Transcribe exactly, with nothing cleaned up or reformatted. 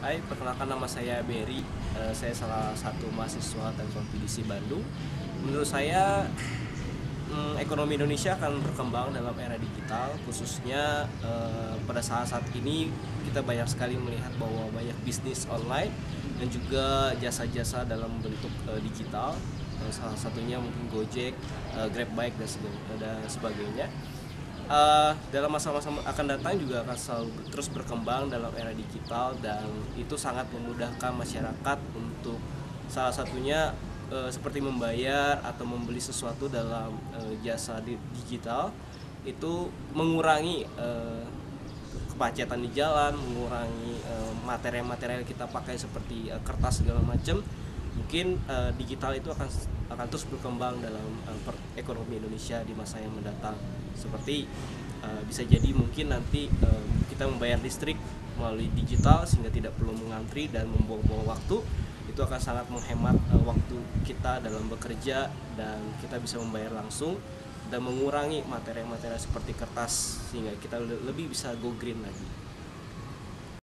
Hai, perkenalkan nama saya Berry. Eh, saya salah satu mahasiswa Telkom P D C Bandung. Menurut saya, mm, ekonomi Indonesia akan berkembang dalam era digital, khususnya eh, pada saat-saat ini kita banyak sekali melihat bahwa banyak bisnis online dan juga jasa-jasa dalam bentuk eh, digital. Eh, salah satunya mungkin Gojek, eh, Grabbike dan dan sebagainya. Uh, dalam masa-masa akan datang juga akan selalu terus berkembang dalam era digital, dan itu sangat memudahkan masyarakat untuk salah satunya uh, seperti membayar atau membeli sesuatu dalam uh, jasa di digital. Itu mengurangi uh, kemacetan di jalan, mengurangi uh, materi-materi yang kita pakai seperti uh, kertas segala macam. Mungkin uh, digital itu akan akan terus berkembang dalam uh, ekonomi Indonesia di masa yang mendatang. Seperti uh, bisa jadi mungkin nanti uh, kita membayar listrik melalui digital sehingga tidak perlu mengantri dan membuang-buang waktu. Itu akan sangat menghemat uh, waktu kita dalam bekerja, dan kita bisa membayar langsung dan mengurangi materi-materi seperti kertas sehingga kita lebih bisa go green lagi.